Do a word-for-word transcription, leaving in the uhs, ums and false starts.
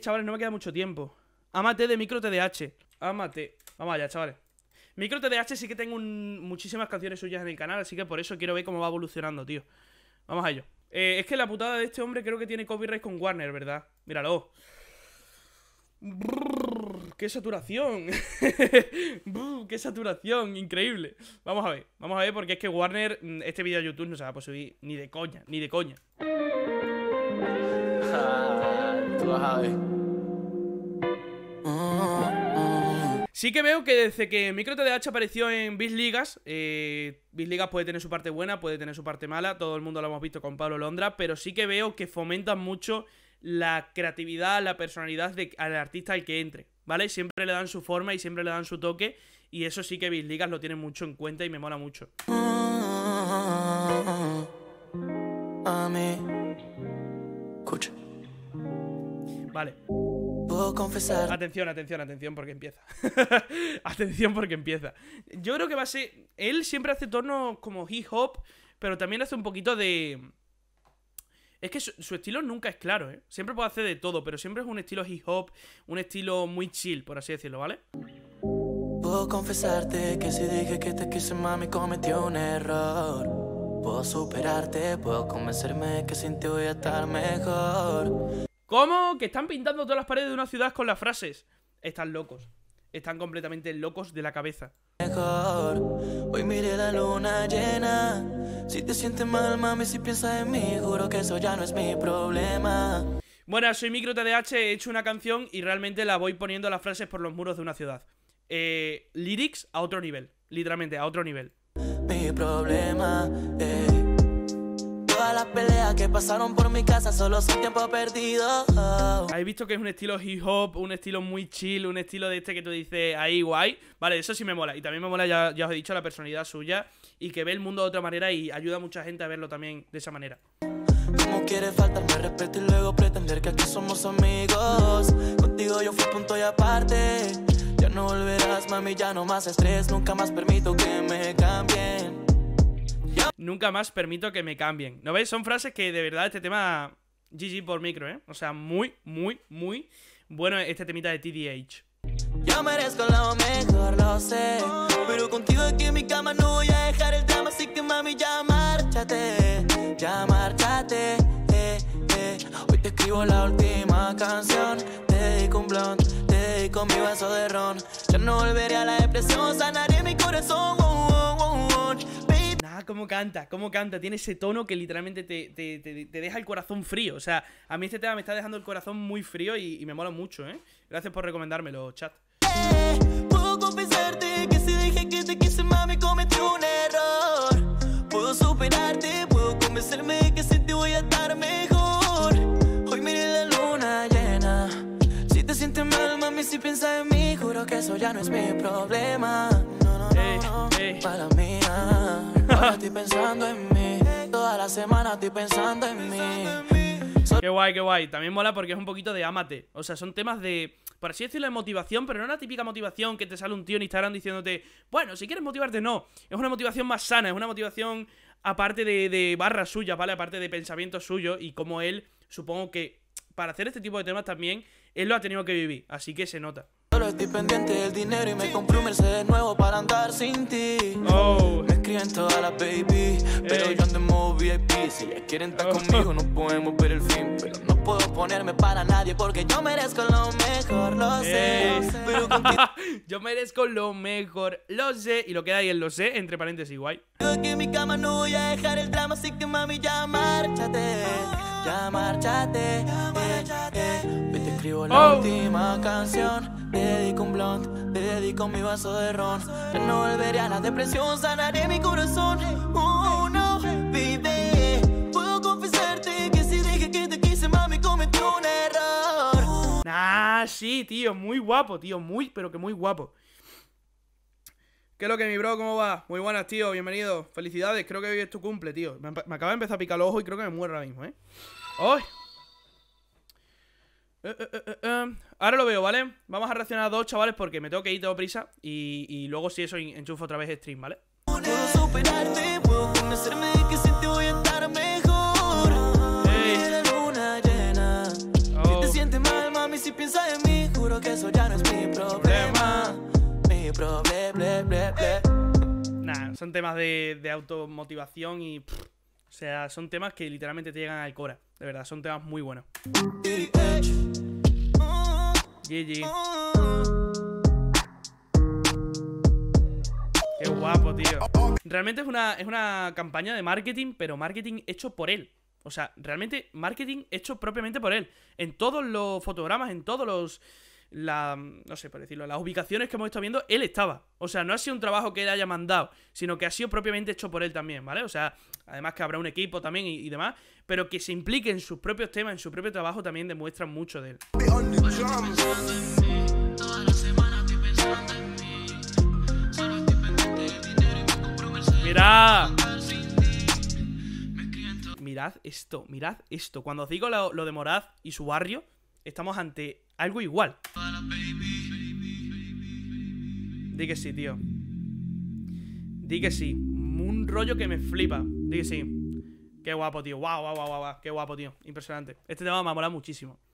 chavales, no me queda mucho tiempo. Ámate de Micro T D H. Ámate. Vamos allá, chavales. Micro T D H sí que tengo un, muchísimas canciones suyas en el canal, así que por eso quiero ver cómo va evolucionando, tío. Vamos a ello. Eh, es que la putada de este hombre creo que tiene copyright con Warner, ¿verdad? Míralo. Brrr, ¡qué saturación! Brrr, ¡qué saturación! Increíble. Vamos a ver, vamos a ver porque es que Warner, este vídeo de YouTube no se va a poder subir ni de coña, ni de coña. Ah, tú vas a ver. Sí que veo que desde que Micro T D H apareció en Biz Ligas, eh, Biz Ligas puede tener su parte buena, puede tener su parte mala, todo el mundo lo hemos visto con Pablo Londra, pero sí que veo que fomentan mucho la creatividad, la personalidad de, al artista al que entre, ¿vale? Siempre le dan su forma y siempre le dan su toque, y eso sí que Biz Ligas lo tiene mucho en cuenta y me mola mucho. A mí, escucha. Vale. Puedo confesar. Atención, atención, atención porque empieza. Atención porque empieza. Yo creo que va a ser... Él siempre hace tonos como hip hop, pero también hace un poquito de... Es que su, su estilo nunca es claro, ¿eh? Siempre puede hacer de todo, pero siempre es un estilo hip hop, un estilo muy chill, por así decirlo, ¿vale? Puedo confesarte que si dije que te quise, mami, cometí un error. Puedo superarte, puedo convencerme que sin ti voy a estar mejor. ¿Cómo? Que están pintando todas las paredes de una ciudad con las frases. Están locos. Están completamente locos de la cabeza. Mejor. Hoy miré la luna llena. Si te sientes mal, mami, si piensas en mí, juro que eso ya no es mi problema. Bueno, soy Micro T D H, he hecho una canción y realmente la voy poniendo las frases por los muros de una ciudad. Eh, lyrics a otro nivel. Literalmente, a otro nivel. Mi problema, eh. Todas las peleas que pasaron por mi casa solo son tiempo perdido. Oh. Habéis visto que es un estilo hip hop, un estilo muy chill, un estilo de este que tú dices ahí guay. Vale, eso sí me mola. Y también me mola, ya, ya os he dicho, la personalidad suya y que ve el mundo de otra manera y ayuda a mucha gente a verlo también de esa manera. ¿Cómo quieres faltarme respeto y luego pretender que aquí somos amigos? Contigo yo fui punto y aparte. Ya no volverás, mami, ya no más estrés. Nunca más permito que me cambien. Nunca más permito que me cambien. ¿No ves? Son frases que de verdad este tema... G G por Micro, ¿eh? O sea, muy, muy, muy bueno este temita de T D H. Yo merezco lo mejor, lo sé. Pero contigo aquí en mi cama no voy a dejar el drama. Así que mami, ya márchate. Ya márchate, eh, eh. Hoy te escribo la última canción. Te dedico un blunt, te dedico mi vaso de ron. Ya no volveré a la depresión, sanaré mi corazón. Oh, oh, oh, oh. Ah, cómo canta, cómo canta. Tiene ese tono que literalmente te, te, te, te deja el corazón frío. O sea, a mí este tema me está dejando el corazón muy frío y, y me mola mucho, ¿eh? Gracias por recomendármelo, chat. Eh, puedo confesarte que si dije que te quise, mami, cometí un error. Puedo superarte, puedo convencerme que sin ti voy a estar mejor. Hoy miré la luna llena. Si te sientes mal, mami, si piensas en mí, juro que eso ya no es mi problema. No, no, no, Ey, no, ey. para mí. Ahora estoy pensando en mí. Toda la semana estoy pensando en mí. Qué guay, qué guay. También mola porque es un poquito de ámate. O sea, son temas de, por así decirlo, de motivación, pero no una típica motivación que te sale un tío en Instagram diciéndote, bueno, si quieres motivarte, no. Es una motivación más sana, es una motivación aparte de, de barras suyas, ¿vale? Aparte de pensamientos suyos y como él, supongo que para hacer este tipo de temas también, él lo ha tenido que vivir. Así que se nota. Solo estoy pendiente del dinero y me compré un Mercedes nuevo para andar sin ti. Oh. Me escriben todas las baby, pero Ey. yo ando en modo V I P. Si ellas quieren estar Oh. conmigo no podemos ver el fin. Pero no puedo ponerme para nadie porque yo merezco lo mejor, lo sé. Ey. Pero contigo Yo merezco lo mejor, lo sé. Y lo queda ahí en lo sé, entre paréntesis, guay. aquí en mi cama no voy a dejar el drama. Así que mami, ya márchate. Ya márchate, eh, eh. Hoy te escribo la Oh. última canción. Te dedico un blunt, te dedico mi vaso de ron. Ya no volveré a la depresión, sanaré mi corazón. Oh no, baby. Puedo confesarte que si dije que te quise, mami, cometí un error. Ah, sí, tío, muy guapo, tío, muy, pero que muy guapo. ¿Qué es lo que, mi bro? ¿Cómo va? Muy buenas, tío, bienvenido. Felicidades, creo que hoy es tu cumple, tío. Me, me acaba de empezar a picar el ojo y creo que me muero ahora mismo, ¿eh? ¡Ay! Eh, eh, eh, eh. Ahora lo veo, ¿vale? Vamos a reaccionar a dos, chavales, porque me tengo que ir, tengo prisa. Y, y luego si eso enchufo otra vez stream, ¿vale? Puedo superarte, puedo convencerme de que sin ti voy a estar mejor. Ey. Mira la luna llena. Oh. Si te sientes mal, mami, si piensas Son temas de, de automotivación y... Pff, o sea, son temas que literalmente te llegan al cora. De verdad, son temas muy buenos. G G. Qué guapo, tío. Realmente es una, es una campaña de marketing, pero marketing hecho por él. O sea, realmente marketing hecho propiamente por él. En todos los fotogramas, en todos los... La, no sé por decirlo, las ubicaciones que hemos estado viendo, él estaba. O sea, no ha sido un trabajo que él haya mandado, sino que ha sido propiamente hecho por él también, ¿vale? O sea, además que habrá un equipo también y, y demás, pero que se implique en sus propios temas, en su propio trabajo, también demuestra mucho de él. ¡Mirad! Mirad esto, mirad esto. Cuando os digo lo, lo de Morad y su barrio, estamos ante algo igual. Di que sí, tío. Di que sí. Un rollo que me flipa. Di que sí. Qué guapo, tío. Guau, guau, guau, guau. Qué guapo, tío. Impresionante. Este tema me ha molado muchísimo.